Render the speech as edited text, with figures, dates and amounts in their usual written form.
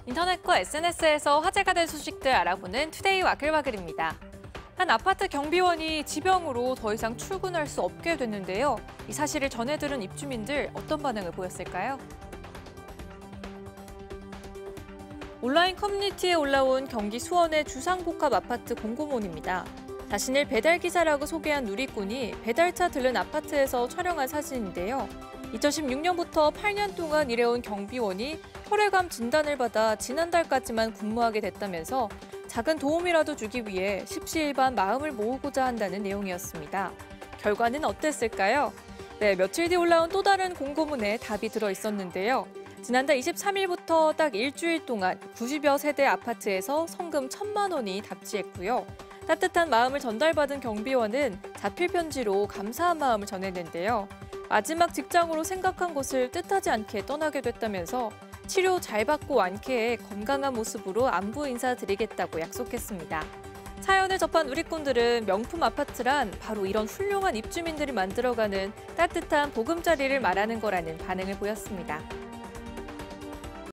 인터넷과 SNS에서 화제가 된 소식들 알아보는 투데이 와글와글입니다. 한 아파트 경비원이 지병으로 더 이상 출근할 수 없게 됐는데요. 이 사실을 전해들은 입주민들 어떤 반응을 보였을까요? 온라인 커뮤니티에 올라온 경기 수원의 주상복합 아파트 공고문입니다. 자신을 배달기사라고 소개한 누리꾼이 배달차 들른 아파트에서 촬영한 사진인데요. 2016년부터 8년 동안 일해온 경비원이 혈액암 진단을 받아 지난달까지만 근무하게 됐다면서 작은 도움이라도 주기 위해 십시일반 마음을 모으고자 한다는 내용이었습니다. 결과는 어땠을까요? 네, 며칠 뒤 올라온 또 다른 공고문에 답이 들어 있었는데요. 지난달 23일부터 딱 일주일 동안 90여 세대 아파트에서 성금 1,000만 원이 답지했고요. 따뜻한 마음을 전달받은 경비원은 자필 편지로 감사한 마음을 전했는데요. 마지막 직장으로 생각한 곳을 뜻하지 않게 떠나게 됐다면서 치료 잘 받고 완쾌해 건강한 모습으로 안부 인사드리겠다고 약속했습니다. 사연을 접한 누리꾼들은 명품 아파트란 바로 이런 훌륭한 입주민들이 만들어가는 따뜻한 보금자리를 말하는 거라는 반응을 보였습니다.